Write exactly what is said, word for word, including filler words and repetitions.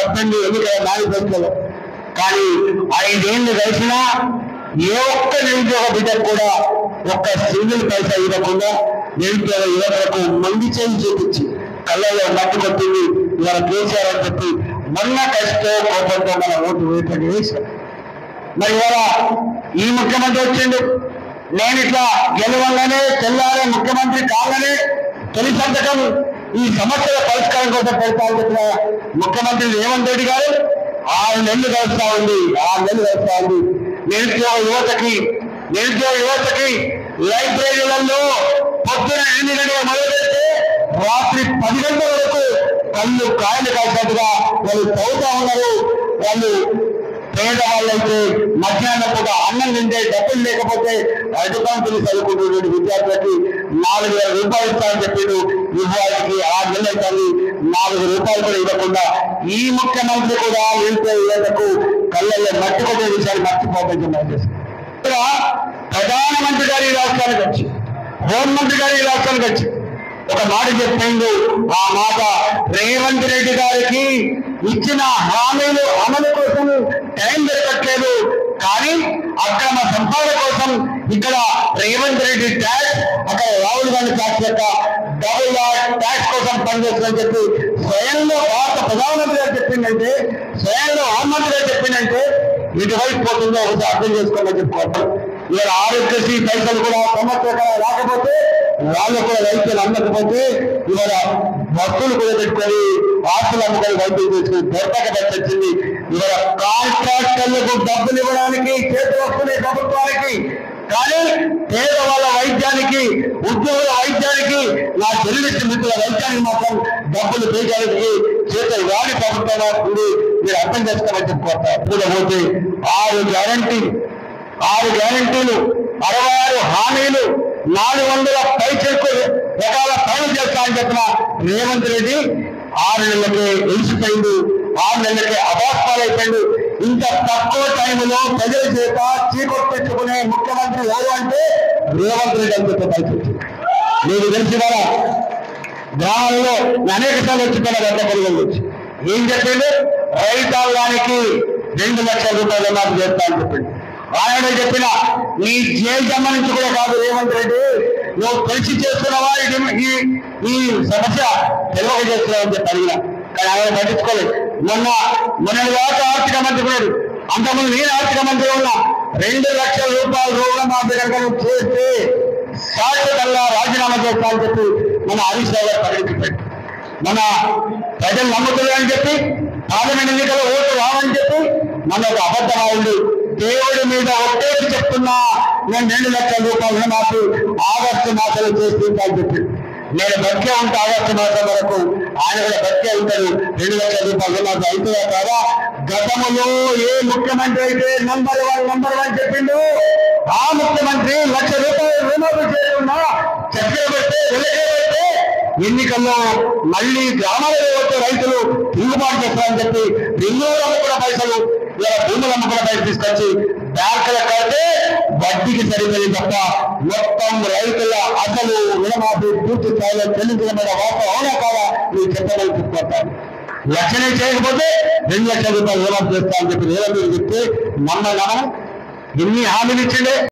చెప్పింది ఎన్నికల మేనిఫెస్టోలో. కానీ ఐదేళ్లు గడిచినా ఏ ఒక్క నిరుద్యోగ బిడ్డకు కూడా ఒక్క సింగిల్ పైసా ఇవ్వకుండా నిరుద్యోగ యువతలకు మంది చేయి చూపించి కళ్ళలో మట్టి కొట్టింది ఇవాళ కేసీఆర్ అని చెప్పి మొన్న కష్టో కోపంతో మన ఓటు వేయటం వేశారు. మరి ఇవాళ ఈ ముఖ్యమంత్రి వచ్చిండు, నేను ఇట్లా గెలవగానే తెల్లారే ముఖ్యమంత్రి కాగానే తొలి సంతకం ఈ సమస్యల పరిష్కారం కోసం పెడతామని చెప్పిన ముఖ్యమంత్రి రేవంత్ రెడ్డి గారు ఆరు నెలలు గడుస్తా ఉంది ఆరు నెలలు గడుస్తా ఉంది నిరుద్యోగ యువతకి నిరుద్యోగ యువతకి లైబ్రరీలలో పొద్దున ఎనిమిది గంటల మొదలుపెడితే రాత్రి పది గంటల వరకు కళ్ళు కాయలు కాసినట్టుగా వాళ్ళు చదువుతా ఉన్నారు. వాళ్ళు పేదవాళ్ళైతే మధ్యాహ్నం పూట అన్నం తింటే డబ్బులు లేకపోతే అధికారులు చదువుకుంటున్న విద్యార్థులకి నాలుగు వేల రూపాయలు ఇస్తామని చెప్పిండు. విద్యార్థికి ఆరు నెలలు అవుతుంది, నాలుగు రూపాయలు కూడా ఇవ్వకుండా ఈ ముఖ్యమంత్రి కూడా నిరుద్యోగ యువతకు కళ్ళల్లో మట్టి కొట్టే విషయాన్ని మర్చిపోతుంది. ప్రధానమంత్రి గారు ఈ రాష్ట్రానికి వచ్చి హోంమంత్రి గారు ఈ రాష్ట్రానికి వచ్చి ఒక మాట చెప్పిండు. ఆ మాట రేవంత్ రెడ్డి గారికి ఇచ్చిన హామీలు అమలు కోసం టైం దొరకట్లేదు, కానీ అక్రమ సంపాదన కోసం ఇక్కడ రేవంత్ రెడ్డి ట్యాక్స్ అక్కడ రాహుల్ గాంధీ ట్యాక్స్ యొక్క డబుల్ ట్యాక్స్ కోసం పనిచేస్తుందని చెప్పి స్వయంలో భారత ప్రధానమంత్రి గారు చెప్పిందంటే, స్వయంలో హోంమంత్రి గారు చెప్పిందంటే ఇటువైపు పోతుందో ఒకటి అర్థం చేసుకోమని చెప్పుకోవాలి. ఇవాళ ఆరోగ్యశ్రీ పైసలు కూడా సంవత్సరం రాకపోతే వాళ్ళు కూడా వైద్యులు అందకపోతే ఇవాళ వస్తువులు కూడా పెట్టుకొని ఆస్తులు అమ్ముకొని వైద్యం చేసుకుని దొరకక వచ్చింది. ఇవాళ కాంట్రాక్టర్లకు డబ్బులు ఇవ్వడానికి చేతులు వస్తున్నాయి ప్రభుత్వానికి, కానీ పేదవాళ్ళ వైద్యానికి ఉద్యోగుల వైద్యానికి నా జర్నలిస్ట్ మిత్రుల వైద్యానికి మాత్రం డబ్బులు పేయడానికి చేతులు వాడి ప్రభుత్వం ఉంది. మీరు అర్థం చేసుకోమని చెప్పుకోవాలి. పోతే ఆరు గ్యారంటీ ఆరు గ్యారంటీలు అరవై ఆరు హామీలు నాలుగు వందల పై చెక్కు రకాల పనులు చేస్తామని చెప్పిన రేవంత్ రెడ్డి ఆరు నెలలకే ఎలిసిపోయింది, ఆరు నెలలకే అభాస్పాలైపోయింది. ఇంత తక్కువ టైంలో ప్రజల చేత చీకొట్టు తెచ్చుకునే ముఖ్యమంత్రి ఎవరు అంటే రేవంత్ రెడ్డి అని చెప్పి పరిస్థితి మీకు తెలిసి కదా. గ్రామంలో అనేక సార్లు వచ్చిపోయిన గంట పనులు వచ్చి ఏం చెప్పిండు, రైతాంగానికి రెండు లక్షల రూపాయలు నాకు చేస్తా అని చెప్పిండు. ఆయన చెప్పిన నీ జైలు సంబంధించి కూడా కాదు రేవంత్ రెడ్డి, నువ్వు తెలిసి చేస్తున్నావా ఈ ఈ సమస్య తెలియక చేస్తున్నావు అని చెప్పి అడిగిన, కానీ ఆయన పట్టించుకోలేదు. మొన్న మొన్న దాకా ఆర్థిక మంత్రి కూడా, అంతకుముందు నేను ఆర్థిక మంత్రి ఉన్నా, రెండు లక్షల రూపాయల రుణమాఫీ కనుక నువ్వు చేస్తే శాశ్వతంగా రాజీనామా చేస్తా అని చెప్పి మన హరీష్ రావు గారు ప్రకటించాడు. మన ప్రజలు నమ్ముతున్నారని చెప్పి పార్లమెంట్ ఎన్నికల్లో ఓటు రావని చెప్పి మన ఒక అబద్ధమావుడు దేవుడి మీద ఒట్టేసి చెప్తున్నా నేను రెండు లక్షల రూపాయలు మాకు ఆగస్టు మాసంలో చేస్తుంటాను చెప్పి నేను బతికే ఉంటా ఆగస్టు మాసం వరకు, ఆయన కూడా బతికే ఉంటాడు. రెండు లక్షల రూపాయలు మాకు అవుతుందా కాదా? గతంలో ఏ ముఖ్యమంత్రి అయితే నంబర్ వన్ నంబర్ వన్ చెప్పిండు ఆ ముఖ్యమంత్రి లక్ష రూపాయలు రుణమాఫీ చేయకుండా చక్కెర పెడితే వెలకే ఎన్నికల్లో మళ్ళీ గ్రామాలలో వచ్చే రైతులు తిరుగుబాటు చేస్తారని చెప్పి రింగులు అమ్ముకున్న పైసలు ఇలా భూములు అమ్ముకున్న పైసలు తీసుకొచ్చి బ్యాంకుల కడితే వడ్డీకి సరిపోయింది తప్ప మొత్తం రైతుల అసలు రుణమాఫీ పూర్తి స్థాయిలో చెల్లించడం మీద వార్త అవునా కాదా మీరు చెప్పడానికి తీసుకొస్తాను. లక్షనే చేయకపోతే రెండు లక్షల రూపాయలు రుణమాఫీ చేస్తా అని చెప్పి రేవంత్ రెడ్డి చెప్తే నమ్మగా ఎన్ని హామీలు ఇచ్చిండే.